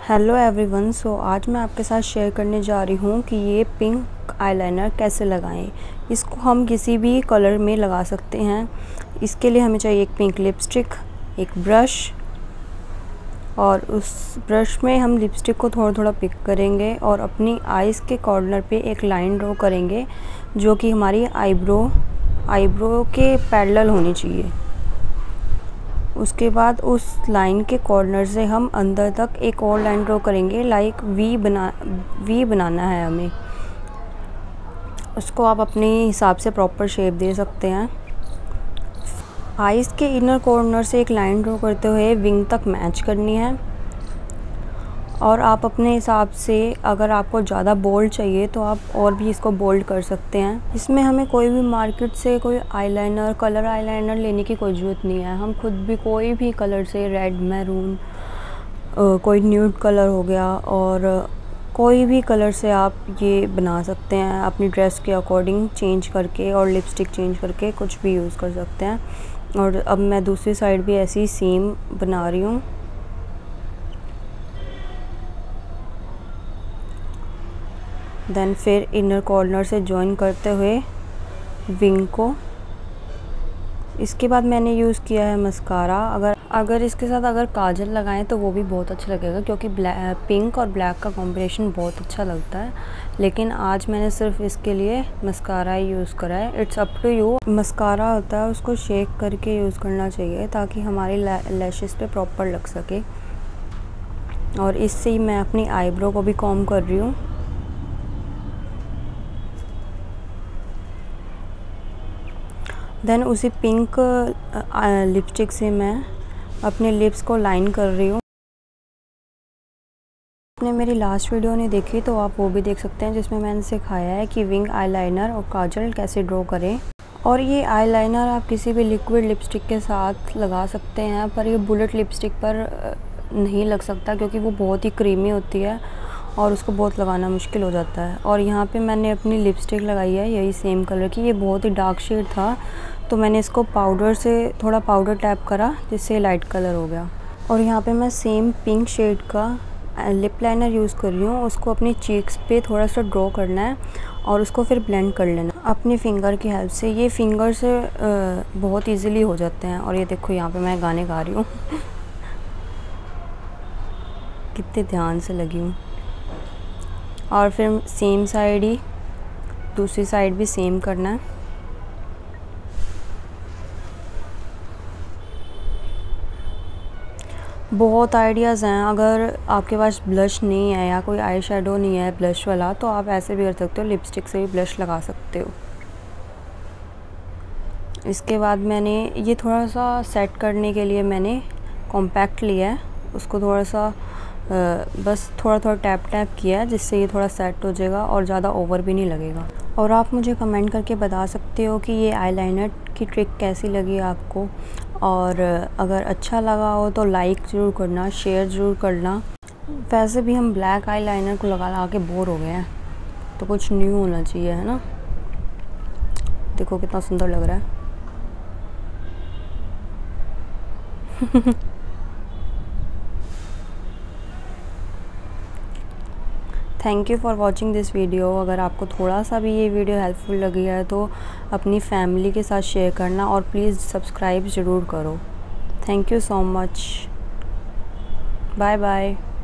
Hello everyone. आज मैं आपके साथ शेयर करने जा रही हूँ कि ये पिंक आईलाइनर कैसे लगाएं। इसको हम किसी भी कलर में लगा सकते हैं। इसके लिए हमें चाहिए एक पिंक लिपस्टिक, एक ब्रश, और उस ब्रश में हम लिपस्टिक को थोड़ा थोड़ा पिक करेंगे और अपनी आईज़ के कॉर्नर पे एक लाइन ड्रॉ करेंगे जो कि हमारी आईब्रो के पैरेलल होनी चाहिए। उसके बाद उस लाइन के कॉर्नर से हम अंदर तक एक और लाइन ड्रॉ करेंगे, लाइक वी बनाना है हमें। उसको आप अपने हिसाब से प्रॉपर शेप दे सकते हैं। आईज़ के इनर कॉर्नर से एक लाइन ड्रॉ करते हुए विंग तक मैच करनी है, और आप अपने हिसाब से अगर आपको ज़्यादा बोल्ड चाहिए तो आप और भी इसको बोल्ड कर सकते हैं। इसमें हमें कोई भी मार्केट से कोई आईलाइनर, कलर आईलाइनर लेने की कोई ज़रूरत नहीं है। हम खुद भी कोई भी कलर से, रेड, मैरून, कोई न्यूड कलर हो गया, और कोई भी कलर से आप ये बना सकते हैं अपनी ड्रेस के अकॉर्डिंग चेंज करके, और लिपस्टिक चेंज करके कुछ भी यूज़ कर सकते हैं। और अब मैं दूसरी साइड भी ऐसी ही सेम बना रही हूँ। देन फिर इनर कॉर्नर से जॉइन करते हुए विंग को। इसके बाद मैंने यूज़ किया है मस्कारा। अगर इसके साथ अगर काजल लगाएं तो वो भी बहुत अच्छा लगेगा, क्योंकि पिंक और ब्लैक का कॉम्बिनेशन बहुत अच्छा लगता है। लेकिन आज मैंने सिर्फ इसके लिए मस्कारा ही यूज़ करा है। It's up to you. Mascara होता है उसको शेक करके यूज़ करना चाहिए ताकि हमारी लैशेस पे प्रॉपर लग सके। और इससे ही मैं अपनी आईब्रो को भी कॉम्ब कर रही हूँ। देन उसी पिंक लिपस्टिक से मैं अपने लिप्स को लाइन कर रही हूँ। आपने मेरी लास्ट वीडियो नहीं देखी तो आप वो भी देख सकते हैं, जिसमें मैंने सिखाया है कि विंग आईलाइनर और काजल कैसे ड्रॉ करें। और ये आईलाइनर आप किसी भी लिक्विड लिपस्टिक के साथ लगा सकते हैं, पर ये बुलेट लिपस्टिक पर नहीं लग सकता क्योंकि वो बहुत ही क्रीमी होती है और उसको बहुत लगाना मुश्किल हो जाता है। और यहाँ पे मैंने अपनी लिपस्टिक लगाई है यही सेम कलर की। ये बहुत ही डार्क शेड था तो मैंने इसको पाउडर से थोड़ा पाउडर टैप करा जिससे लाइट कलर हो गया। और यहाँ पे मैं सेम पिंक शेड का लिप लाइनर यूज़ कर रही हूँ। उसको अपनी चीक्स पे थोड़ा सा ड्रॉ करना है और उसको फिर ब्लेंड कर लेना अपनी फिंगर की हेल्प से। ये फिंगर से बहुत ईजीली हो जाते हैं। और ये देखो यहाँ पे मैं गाने गा रही हूँ कितने ध्यान से लगी हूँ। और फिर सेम साइड ही दूसरी साइड भी सेम करना है। बहुत आइडियाज़ हैं। अगर आपके पास ब्लश नहीं है या कोई आई शेडो नहीं है ब्लश वाला, तो आप ऐसे भी कर सकते हो, लिपस्टिक से भी ब्लश लगा सकते हो। इसके बाद मैंने ये थोड़ा सा सेट करने के लिए मैंने कॉम्पैक्ट लिया है। उसको थोड़ा सा बस थोड़ा थोड़ा टैप किया है जिससे ये थोड़ा सेट हो जाएगा और ज़्यादा ओवर भी नहीं लगेगा। और आप मुझे कमेंट करके बता सकते हो कि ये आईलाइनर की ट्रिक कैसी लगी आपको, और अगर अच्छा लगा हो तो लाइक ज़रूर करना, शेयर ज़रूर करना। वैसे भी हम ब्लैक आईलाइनर को लगा के बोर हो गए हैं, तो कुछ न्यू होना चाहिए, है ना। देखो कितना सुंदर लग रहा है thank you for watching this video. अगर आपको थोड़ा सा भी ये वीडियो हेल्पफुल लगी है तो अपनी फैमिली के साथ शेयर करना, और प्लीज़ सब्सक्राइब ज़रूर करो। Thank you so much. Bye bye.